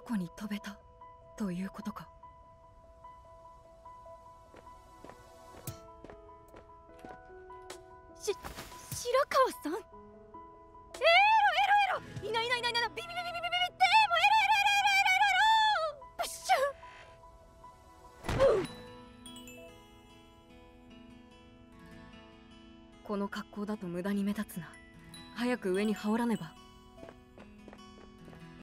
こに飛べたということか。白川さん、エロいないビビビビビビビって、もうエロブッシュ。この格好だと無駄に目立つな。早く上に羽織らねば。